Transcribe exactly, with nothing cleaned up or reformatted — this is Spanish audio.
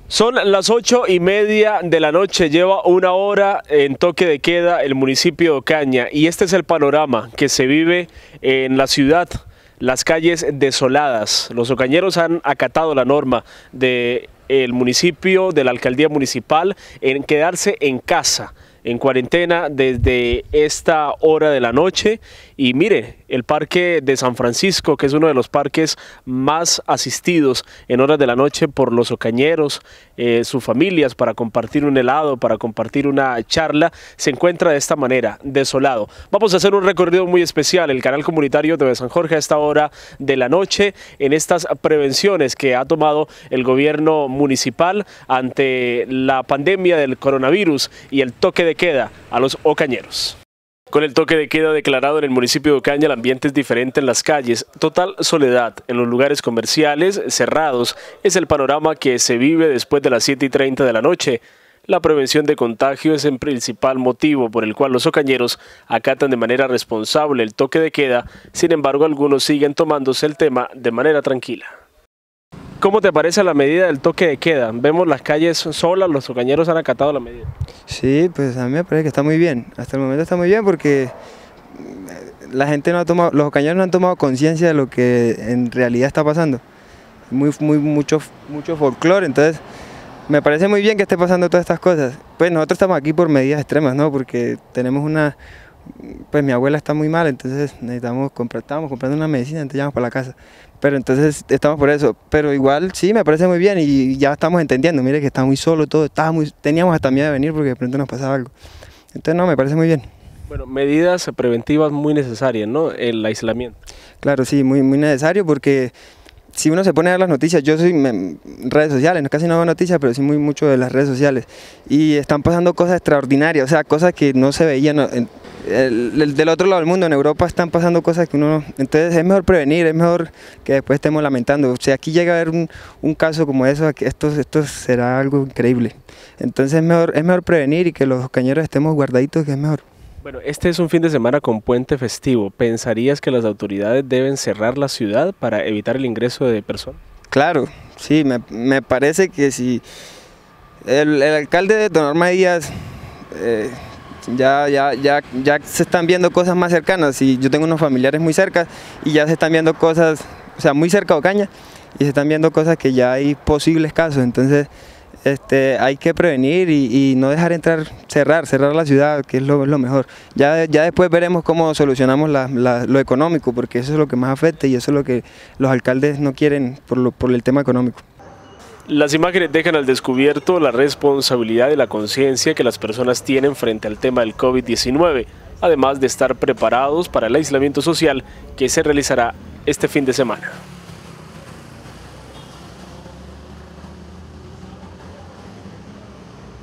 Son las ocho y media de la noche, lleva una hora en toque de queda el municipio de Ocaña y este es el panorama que se vive en la ciudad, las calles desoladas. Los ocañeros han acatado la norma del municipio, de la alcaldía municipal, en quedarse en casa, en cuarentena desde esta hora de la noche. Y mire, el parque de San Francisco, que es uno de los parques más asistidos en horas de la noche por los ocañeros, eh, sus familias, para compartir un helado, para compartir una charla, se encuentra de esta manera, desolado. Vamos a hacer un recorrido muy especial, el canal comunitario de San Jorge a esta hora de la noche, en estas prevenciones que ha tomado el gobierno municipal ante la pandemia del coronavirus y el toque de queda a los ocañeros. Con el toque de queda declarado en el municipio de Ocaña, el ambiente es diferente en las calles. Total soledad en los lugares comerciales cerrados es el panorama que se vive después de las siete y treinta de la noche. La prevención de contagio es el principal motivo por el cual los ocañeros acatan de manera responsable el toque de queda. Sin embargo, algunos siguen tomándose el tema de manera tranquila. ¿Cómo te parece la medida del toque de queda? Vemos las calles solas, los ocañeros han acatado la medida. Sí, pues a mí me parece que está muy bien. Hasta el momento está muy bien porque la gente no ha tomado, los ocañeros no han tomado conciencia de lo que en realidad está pasando. Muy, muy, mucho, mucho folclore, entonces me parece muy bien que esté pasando todas estas cosas. Pues nosotros estamos aquí por medidas extremas, ¿no? Porque tenemos una, pues mi abuela está muy mal, entonces necesitamos comprar, estábamos comprando una medicina, entonces llamamos para la casa. Pero entonces estamos por eso, pero igual sí me parece muy bien y ya estamos entendiendo, mire que está muy solo todo, estaba muy, teníamos hasta miedo de venir porque de pronto nos pasaba algo. Entonces no, me parece muy bien. Bueno, medidas preventivas muy necesarias, ¿no? El aislamiento. Claro, sí, muy, muy necesario porque si uno se pone a ver las noticias, yo soy en redes sociales, no, casi no veo noticias, pero sí muy mucho de las redes sociales y están pasando cosas extraordinarias, o sea, cosas que no se veían en, el, el, del otro lado del mundo. En Europa están pasando cosas que uno no, entonces es mejor prevenir, es mejor que después estemos lamentando. O sea, aquí llega a haber un, un caso como eso, esto, esto será algo increíble. Entonces es mejor, es mejor prevenir y que los ocañeros estemos guardaditos, que es mejor. Bueno, este es un fin de semana con puente festivo. ¿Pensarías que las autoridades deben cerrar la ciudad para evitar el ingreso de personas? Claro, sí, me, me parece que si el, el alcalde de tomar medidas, eh, ya, ya, ya, ya se están viendo cosas más cercanas. Y yo tengo unos familiares muy cerca y ya se están viendo cosas, o sea, muy cerca de Ocaña, y se están viendo cosas que ya hay posibles casos. Entonces, Este, hay que prevenir y, y no dejar entrar, cerrar, cerrar la ciudad, que es lo, lo mejor. Ya, ya después veremos cómo solucionamos la, la, lo económico, porque eso es lo que más afecta y eso es lo que los alcaldes no quieren por, lo, por el tema económico. Las imágenes dejan al descubierto la responsabilidad y la conciencia que las personas tienen frente al tema del COVID diecinueve, además de estar preparados para el aislamiento social que se realizará este fin de semana.